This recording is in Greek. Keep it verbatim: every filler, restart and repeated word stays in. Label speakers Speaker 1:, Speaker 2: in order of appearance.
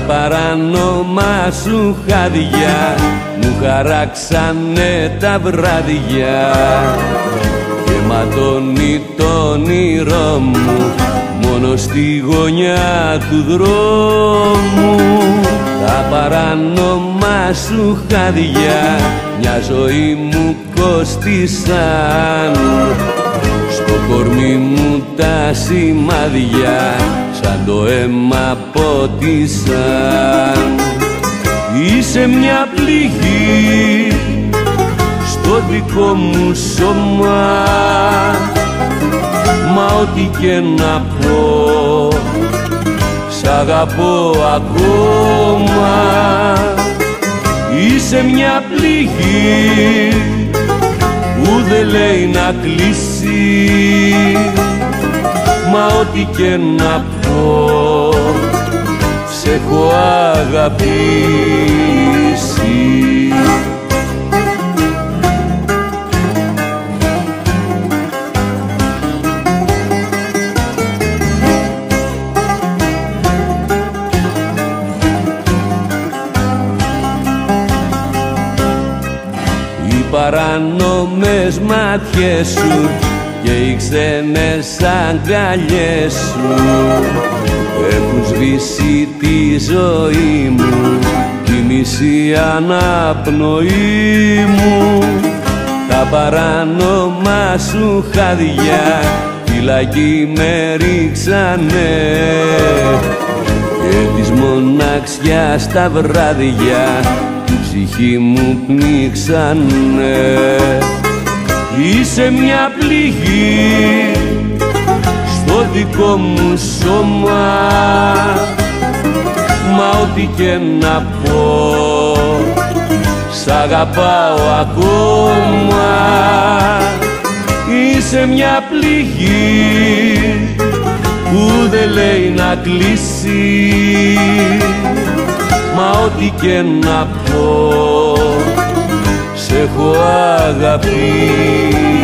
Speaker 1: παράνομα σου χάδια μου χαράξανε τα βράδια και ματώνει το όνειρό μου μόνο στη γωνιά του δρόμου. Τα παράνομα σου χάδια μια ζωή μου κόστησαν, στο κορμί μου τα σημάδια σαν το αίμα πότισαν. Είσαι μια πληγή στο δικό μου σώμα, μα ό,τι και να πω σ' αγαπώ ακόμα. Είσαι μια πληγή που δεν λέει να κλείσει, μα ό,τι και να πω σ' έχω αγαπήσει. Οι παράνομες μάτιες σου και οι ξένες αγκαλιές σου έχουν σβήσει τη ζωή μου κι η μισή αναπνοή μου. Τα παράνομα σου χάδια φυλακή με ρίξανε και της μοναξιάς τα βράδια η ψυχή μου πνίξανε. Είσαι μια πληγή στο δικό μου σώμα, μα ό,τι και να πω σ' αγαπάω ακόμα. Είσαι μια πληγή που δεν λέει να κλείσει, μα ό,τι και να πω σ' έχω αγαπήσει.